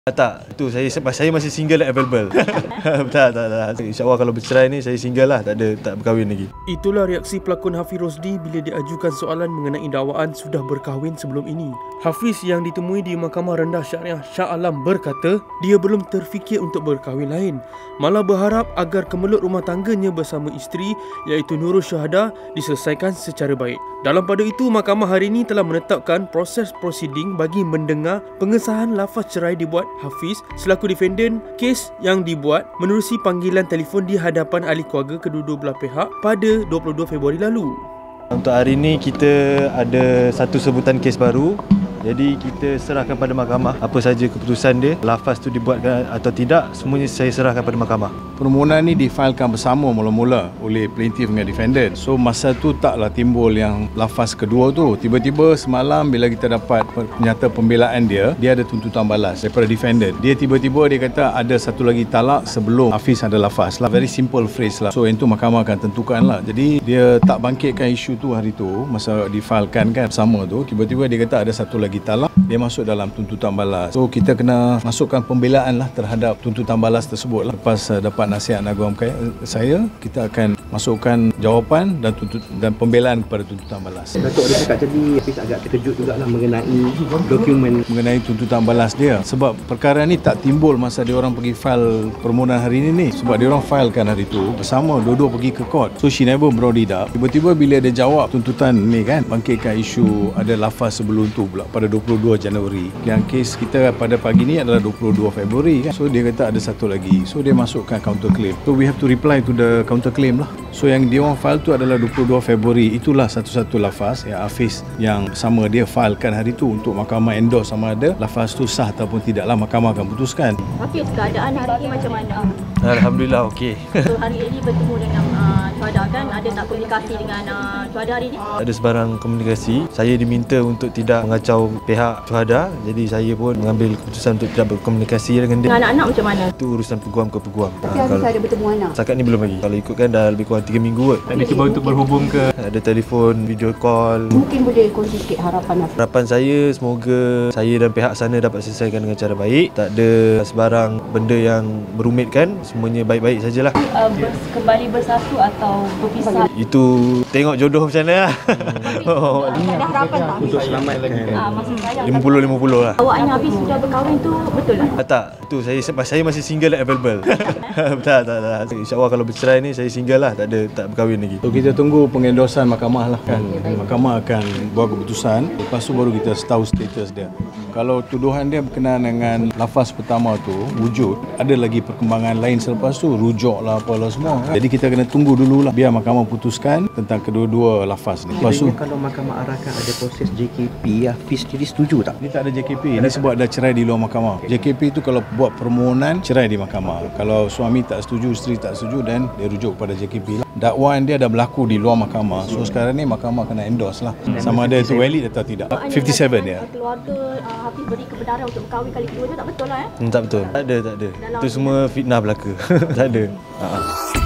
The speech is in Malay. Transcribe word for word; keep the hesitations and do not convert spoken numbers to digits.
Tak, tu saya saya masih single dan available. tak, tak, tak. InsyaAllah kalau bercerai ni saya single lah, tak ada tak berkahwin lagi. Itulah reaksi pelakon Hafiz Rosdi bila diajukan soalan mengenai dakwaan sudah berkahwin sebelum ini. Hafiz yang ditemui di Mahkamah Rendah Syariah Shah Alam berkata dia belum terfikir untuk berkahwin lain, malah berharap agar kemelut rumah tangganya bersama isteri iaitu Nurul Syuhada diselesaikan secara baik. Dalam pada itu, mahkamah hari ini telah menetapkan proses prosiding bagi mendengar pengesahan lafaz cerai dibuat Hafiz selaku defendant kes yang dibuat menerusi panggilan telefon di hadapan ahli keluarga kedua-dua belah pihak pada dua puluh dua Februari lalu. Untuk hari ini kita ada satu sebutan kes baru. Jadi kita serahkan pada mahkamah apa saja keputusan dia, lafaz tu dibuatkan atau tidak, semuanya saya serahkan pada mahkamah. Permohonan ni difailkan bersama mula-mula oleh plaintiff dengan defendant. So masa tu taklah timbul yang lafaz kedua tu. Tiba-tiba semalam bila kita dapat nyata pembelaan dia, dia ada tuntutan balas daripada defendant. Dia tiba-tiba dia kata ada satu lagi talak sebelum Hafiz ada lafaz lah. Very simple phrase lah. So yang tu mahkamah akan tentukan lah. Jadi dia tak bangkitkan isu tu hari tu masa difailkan kan sama tu. Tiba-tiba dia kata ada satu lagi talak, dia masuk dalam tuntutan balas. So kita kena masukkan pembelaan lah terhadap tuntutan balas tersebut lah. Lepas uh, dapat nasihat Agong saya, kita akan masukkan jawapan dan tuntut dan pembelaan kepada tuntutan balas. Datuk ada cakap tadi Hafiz agak terkejut jugalah mengenai dokumen mengenai tuntutan balas dia. Sebab perkara ni tak timbul masa dia orang pergi file permohonan hari ini ni. Sebab dia orang filekan hari tu bersama, dua-dua pergi ke court. So she never brought it up. Tiba-tiba bila dia jawab tuntutan ni kan, bangkitkan isu ada lafaz sebelum tu pula pada dua puluh dua Januari. Yang kes kita pada pagi ni adalah dua puluh dua Februari kan. So dia kata ada satu lagi. So dia masukkan counter claim. So we have to reply to the counter claim lah. So yang dia orang file tu adalah dua puluh dua Februari. Itulah satu-satu lafaz yang Hafiz yang sama dia filekan hari tu untuk mahkamah endorse sama ada lafaz tu sah ataupun tidaklah, mahkamah akan putuskan. Hafiz, keadaan hari ini macam mana? Alhamdulillah okey. So hari ini bertemu dengan uh, Syuhada kan, ada tak komunikasi dengan uh, Syuhada hari ini? Ada sebarang komunikasi. Saya diminta untuk tidak mengacau pihak Syuhada. Jadi saya pun mengambil keputusan untuk tidak berkomunikasi dengan dia. Dengan anak-anak macam mana? Itu urusan peguam ke peguam. Tapi ha, Hafiz ada bertemu anak? Setakat ni belum lagi. Kalau ikutkan dah lebih kurang tiga minggu kot. Tak ada cuba untuk berhubung ke? Ada telefon, video call. Mungkin boleh kongsi sikit harapan Hafiz? Harapan saya semoga saya dan pihak sana dapat selesaikan dengan cara baik. Tak ada sebarang benda yang merumitkan. Semuanya baik-baik sajalah. Uh, ber- kembali bersatu atau berpisah? Itu tengok jodoh macam mana lah. Oh, ada harapan tak? untuk selamatkan. Ah, maksud saya lima puluh lima puluh lah. awaknya Hafiz sudah berkahwin tu betul lah? Ah, tak, tu saya saya masih single dan available. tak, tak, tak. InsyaAllah kalau bercerai ni saya single lah, tak ada tak berkahwin lagi. So kita tunggu pengendosan mahkamah lah kan. Mahkamah akan buat keputusan. Lepas tu baru kita tahu status dia. Kalau tuduhan dia berkenaan dengan lafaz pertama tu wujud, ada lagi perkembangan lain selepas tu, rujuk lah apalah semua. Jadi kita kena tunggu dululah biar mahkamah putuskan tentang kedua-dua lafaz ni. Lepas tu kalau mahkamah arahkan ada proses J K P, Hafiz sendiri setuju tak? ni tak ada J K P. Ini sebab ada cerai di luar mahkamah. J K P tu kalau buat permohonan cerai di mahkamah. Kalau suami tak setuju, isteri tak setuju, dan dia rujuk pada J K P lah. Dakwaan dia dah berlaku di luar mahkamah. So sekarang ni mahkamah kena endorse lah sama ada itu valid atau tidak. fifty-seven dia. Keluarga uh, Hafiz beri kebenaran untuk berkahwin kali kedua tu tak betul lah eh? Hmm, tak betul. Tak ada, tak ada. Itu semua fitnah belaka. tak ada. Ha.